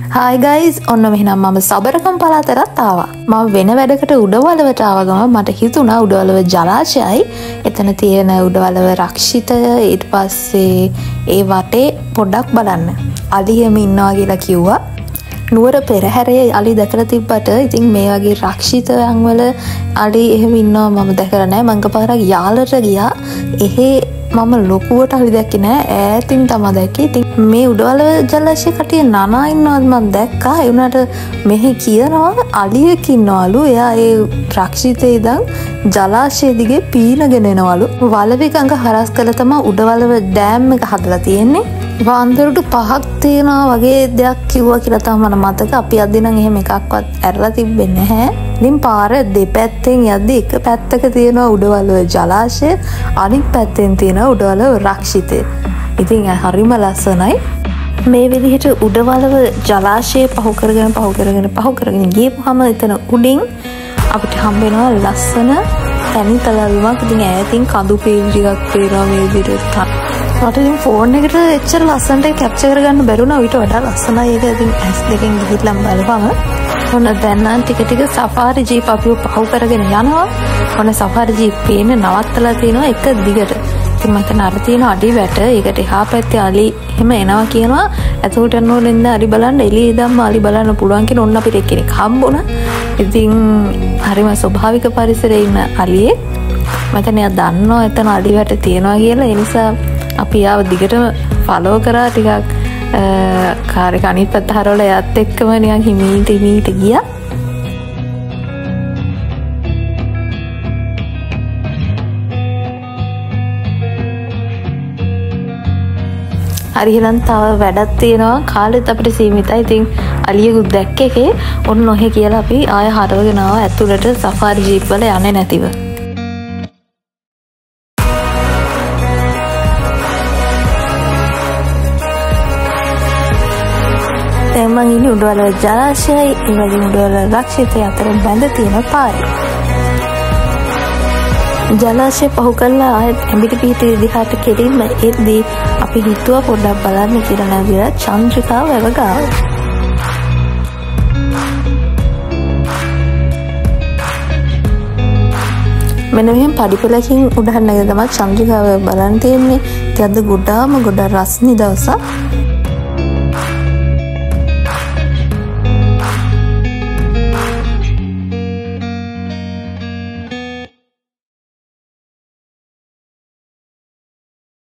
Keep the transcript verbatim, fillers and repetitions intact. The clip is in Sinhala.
Hi guys, ඔන්න මෙහෙනම් මම සබරකම් පළාතට ආවා. මම වෙන වැඩකට උඩවලවට ආව ගමන් මට හිතුණා උඩවලව ජලාශයයි එතන තියෙන උඩවලව රක්ෂිතය ඊට පස්සේ ඒ වටේ පොඩ්ඩක් බලන්න. අලි එහෙම ඉන්නවා කියලා කිව්වා. නුවර පෙරහැරේ අලි දැකලා තිබ්බට ඉතින් මේ වගේ රක්ෂිතයන් වල අලි එහෙම ඉන්නවා මම දැකලා නැහැ. මං කපාරක් යාලට ගියා. එහෙ මම ලොකුවට අලි දැක්කේ නෑ ඈතින් තමයි දැක්කේ. ඉතින් මේ උඩවලව ජලාශය කටිය නනා ඉන්නවත් මම දැක්කා. ඒ උනාට මෙහි කියනවා අලියෙක් ඉන්නවලු. එයා ඒ රක්ෂිතේ ඉඳන් ජලාශය දිගේ පීනගෙන එනවලු. වලවිකඟ හරස් කළා තමයි උඩවලව ඩෑම් එක හදලා තියෙන්නේ. වන්දරට පහක් තියෙනවා වගේ දෙයක් කිව්වා කියලා තමයි මට මතක. අපි අද නම් එහෙම එකක්වත් ඇරලා තිබෙන්නේ නැහැ. ඉතින් පාර දෙපැත්තෙන් යද්දි එක පැත්තක තියෙනවා උඩවලව ජලාශය, අනිත් පැත්තෙන් තියෙනවා උඩවලව රක්ෂිතය. ඉතින් හරිම ලස්සනයි. මේ විදිහට උඩවලව ජලාශය පහු කරගෙන පහු කරගෙන පහු කරගෙන ගියපුවම එතන උඩින් අපිට හම්බ වෙනවා ලස්සන තනි තලල්මක්. ඉතින් ඈතින් කඳු පේන්ජියක් පේනවා මේ විදිහට. මට ඉතින් ෆෝන් එකට එච්චර ලස්සනට කැප්චර් කරගන්න බැරුණා. ඊට වඩා ලස්සනයි ඒක. ඉතින් ඇස් දෙකෙන් ගිහිල්ලා බලපම ඔන්න දැන් නම් ටික ටික සෆාරි ජීප් අපිව පහු කරගෙන යනවා. ඔන්න සෆාරි ජීප් පේන්නේ නවත්තලා තියෙනවා එක දිගට. ඉතින් මට නර තියෙන අඩි වැට. ඒකට එහා පැත්තේ අලි එහෙම එනවා කියනවා. එතකොට නෝනෙන්ද අලි බලන්න එළියේ ඉඳන්ම අලි බලන්න පුළුවන් කියන ඔන්න අපිට එක්කෙනෙක් හම්බුණා. ඉතින් හරිම ස්වභාවික පරිසරයේ ඉන්න අලියෙක්. මට නෑ දන්නවා එතන අලි වැට තියෙනවා කියලා. ඒ නිසා අපි ආව දිගටම ෆලෝ කරා ටිකක් කාර් එක අනිත් පැත්ත හරවලා යත් එක්කම නිකන් හිමීට හිමීට ගියා. හරි එහෙනම් තව වැඩක් තියෙනවා. කාලෙත් අපිට සීමිතයි. ඉතින් අලියෙකුත් දැක්ක එකේ ඔන්න ඔහෙ කියලා අපි ආය හරවගෙන ආවා ඇතුළට සෆාරි ජීප් වල යන්නේ නැතිව. දැන් මං ඉන්නේ උඩවලව ජලාශයයි ඒ වගේම උඩවලව රක්ෂිතය අතර බැඳ තියෙන පාරේ. ජලාශය පහු කළා ආයෙත් ඇඹිලි පිහිටි දිහාට කෙලින්ම එද්දී අපි හිතුවා පොඩ්ඩක් බලන්න කියලා නැගිලා චන්ද්‍රිකාව වැව ගාව. මෙන්න මෙහෙම පඩිපෙලකින් උඩහන් නැගලා තමයි චන්ද්‍රිකාව බලන්න තියෙන්නේ. ඉතින් අද ගොඩාම ගොඩ රස්නි දවසක්.